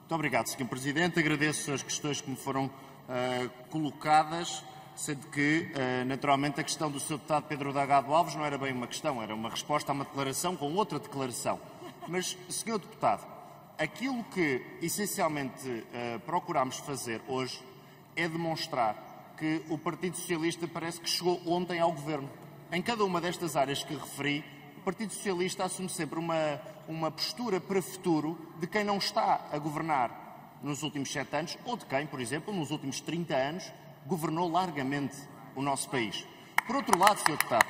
Muito obrigado, Sr. Presidente. Agradeço as questões que me foram colocadas, sendo que, naturalmente, a questão do Sr. Deputado Pedro Delgado Alves não era bem uma questão, era uma resposta a uma declaração com outra declaração. Mas, Sr. Deputado, aquilo que, essencialmente, procuramos fazer hoje é demonstrar que o Partido Socialista parece que chegou ontem ao Governo. Em cada uma destas áreas que referi, o Partido Socialista assume sempre uma postura para futuro de quem não está a governar nos últimos 7 anos, ou de quem, por exemplo, nos últimos 30 anos, governou largamente o nosso país. Por outro lado, Sr. Deputado,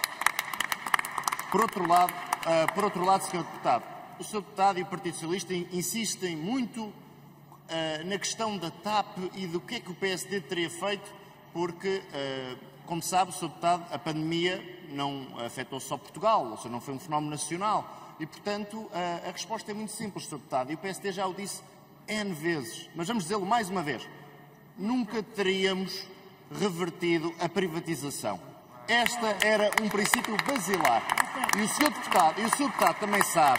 Sr. Deputado, o Sr. Deputado e o Partido Socialista insistem muito na questão da TAP e do que é que o PSD teria feito, porque, como sabe, Sr. Deputado, a pandemia não afetou só Portugal, ou seja, não foi um fenómeno nacional. E, portanto, a resposta é muito simples, Sr. Deputado, e o PSD já o disse N vezes, mas vamos dizê-lo mais uma vez. Nunca teríamos revertido a privatização. Esta era um princípio basilar. E o Sr. Deputado também sabe,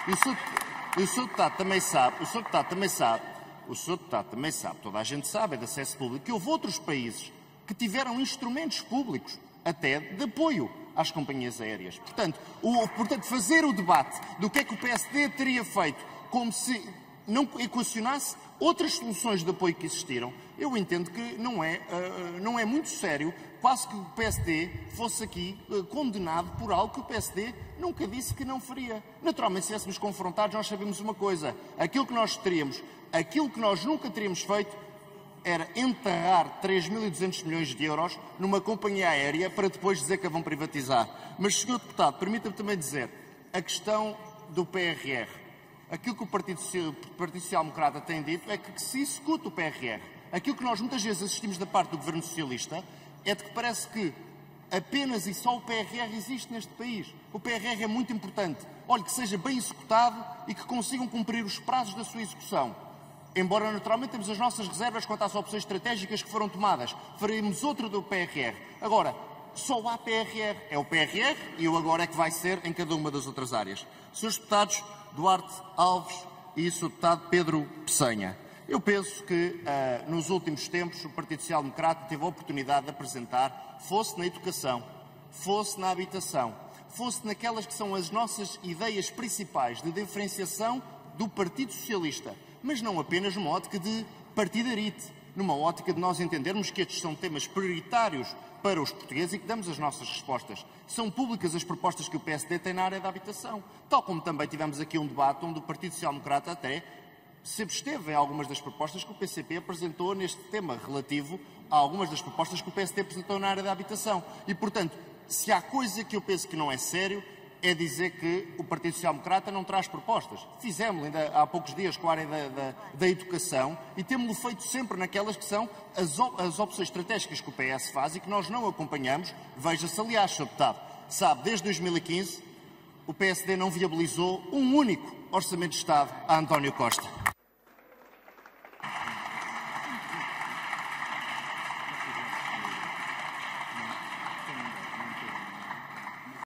toda a gente sabe, é de acesso público, que houve outros países que tiveram instrumentos públicos, até de apoio às companhias aéreas. Portanto, fazer o debate do que é que o PSD teria feito como se não equacionasse outras soluções de apoio que existiram, eu entendo que não é muito sério, quase que o PSD fosse aqui condenado por algo que o PSD nunca disse que não faria. Naturalmente, se estivéssemos confrontados, nós sabemos uma coisa, aquilo que nós nunca teríamos feito era enterrar 3.200 milhões de euros numa companhia aérea para depois dizer que a vão privatizar. Mas, Sr. Deputado, permita-me também dizer, a questão do PRR. Aquilo que o Partido Social Democrata tem dito é que se executa o PRR. Aquilo que nós muitas vezes assistimos da parte do Governo Socialista é de que parece que apenas e só o PRR existe neste país. O PRR é muito importante. Olhe, que seja bem executado e que consigam cumprir os prazos da sua execução. Embora, naturalmente, temos as nossas reservas quanto às opções estratégicas que foram tomadas. Faremos outro do PRR. Agora, só há PRR. É o PRR e o agora é que vai ser em cada uma das outras áreas. Srs. Deputados Duarte Alves e Sr. Deputado Pedro Peçanha, eu penso que nos últimos tempos o Partido Social Democrata teve a oportunidade de apresentar, fosse na educação, fosse na habitação, fosse naquelas que são as nossas ideias principais de diferenciação do Partido Socialista, mas não apenas numa ótica de partidarite, numa ótica de nós entendermos que estes são temas prioritários para os portugueses e que damos as nossas respostas. São públicas as propostas que o PSD tem na área da habitação, tal como também tivemos aqui um debate onde o Partido Social Democrata até se absteve em algumas das propostas que o PCP apresentou neste tema relativo a algumas das propostas que o PSD apresentou na área da habitação. E, portanto, se há coisa que eu penso que não é sério, é dizer que o Partido Social Democrata não traz propostas. Fizemos ainda há poucos dias com a área da educação e temos-lo feito sempre naquelas que são as opções estratégicas que o PS faz e que nós não acompanhamos. Veja-se, aliás, Sr. Deputado, sabe, desde 2015 o PSD não viabilizou um único orçamento de Estado a António Costa.